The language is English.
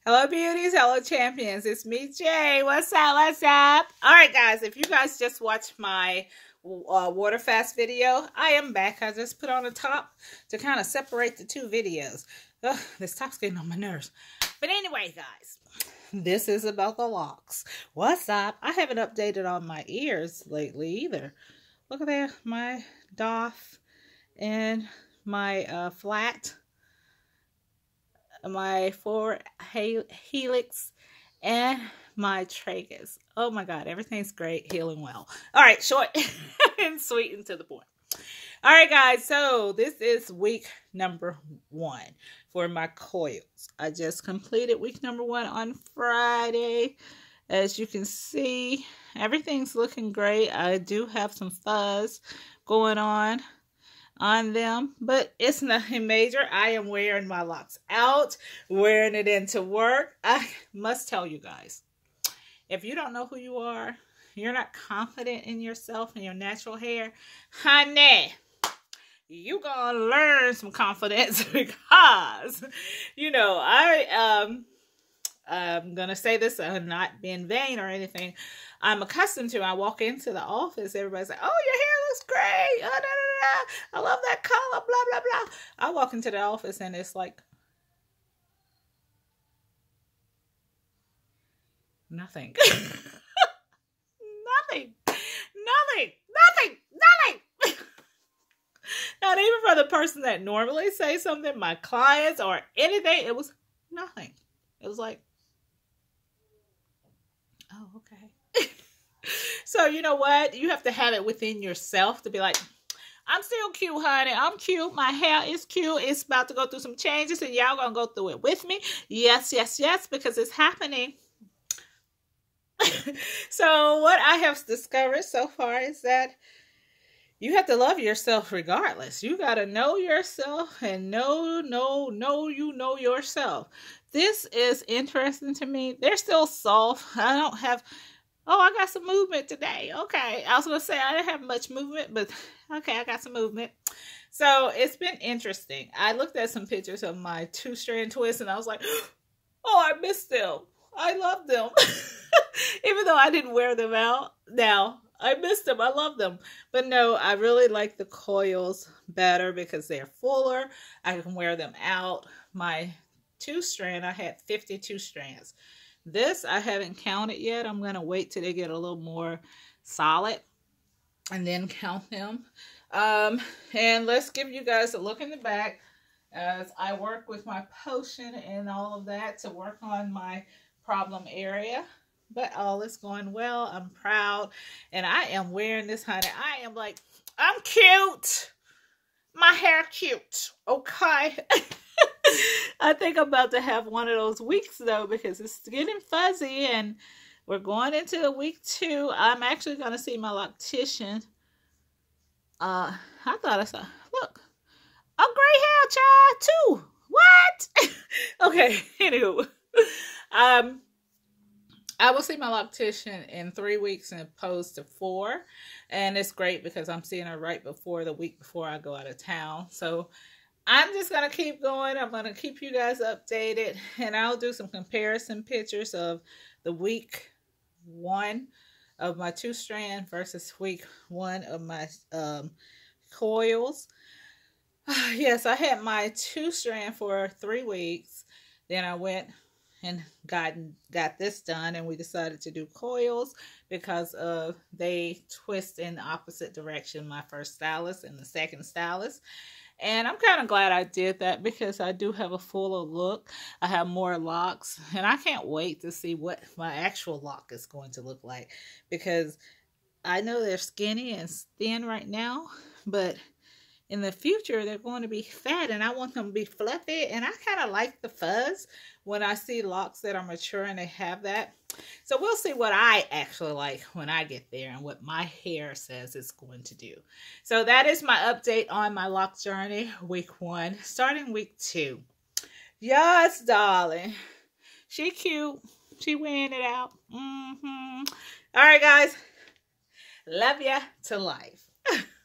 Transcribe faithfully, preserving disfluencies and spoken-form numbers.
Hello, beauties. Hello, champions. It's me, Jay. What's up? What's up? All right, guys. If you guys just watched my uh, water fast video, I am back. I just put on a top to kind of separate the two videos. Ugh, this top's getting on my nerves. But anyway, guys, this is about the locks. What's up? I haven't updated on my ears lately either. Look at that. My doff and my uh, flat. My four helix and my tragus. Oh my God, everything's great, healing well. All right, short and sweet and to the point. All right, guys, so this is week number one for my coils. I just completed week number one on Friday. As you can see, everything's looking great. I do have some fuzz going on on them, but it's nothing major. I am wearing my locks out, wearing it into work. I must tell you guys, if you don't know who you are, you're not confident in yourself and your natural hair, honey, you gonna learn some confidence because, you know, I, um, I'm going to say this, I'm not being vain or anything. I'm accustomed to, I walk into the office, everybody's like, oh, your hair looks great. Oh, da, da, da. I love that color, blah, blah, blah. I walk into the office and it's like, nothing. nothing. Nothing. Nothing. Nothing. Not even for the person that normally says something, my clients or anything, it was nothing. It was like, oh, okay. So, you know what? You have to have it within yourself to be like, I'm still cute, honey. I'm cute. My hair is cute. It's about to go through some changes, and y'all gonna go through it with me. Yes, yes, yes, because it's happening. So, what I have discovered so far is that you have to love yourself regardless. You got to know yourself and know, know, know you know yourself. This is interesting to me. They're still soft. I don't have, oh, I got some movement today. Okay. I was going to say I didn't have much movement, but okay, I got some movement. So it's been interesting. I looked at some pictures of my two-strand twists and I was like, oh, I missed them. I love them. Even though I didn't wear them out now. I missed them. I love them. But no, I really like the coils better because they're fuller. I can wear them out. My two strand, I had fifty-two strands. This, I haven't counted yet. I'm going to wait till they get a little more solid and then count them. Um, and let's give you guys a look in the back as I work with my potion and all of that to work on my problem area. But all is going well. I'm proud. And I am wearing this, honey. I am like, I'm cute. My hair cute. Okay. I think I'm about to have one of those weeks, though, because it's getting fuzzy. And we're going into week two. I'm actually going to see my loctician. Uh, I thought I saw, look, a gray hair child, too. What? Okay. Anywho. Um. I will see my loctician in three weeks as opposed to four. And it's great because I'm seeing her right before the week before I go out of town. So I'm just going to keep going. I'm going to keep you guys updated. And I'll do some comparison pictures of the week one of my two strand versus week one of my um, coils. Yes, I had my two strand for three weeks. Then I went and got got this done, and we decided to do coils because of they twist in the opposite direction, my first stylist and the second stylist. And I'm kind of glad I did that because I do have a fuller look. I have more locks, and I can't wait to see what my actual lock is going to look like, because I know they're skinny and thin right now, but in the future, they're going to be fat, and I want them to be fluffy, and I kind of like the fuzz when I see locks that are mature and they have that. So we'll see what I actually like when I get there and what my hair says it's going to do. So that is my update on my Loc Journey week one, starting week two. Yes, darling. She cute. She wearing it out. Mm-hmm. All right, guys. Love ya to life.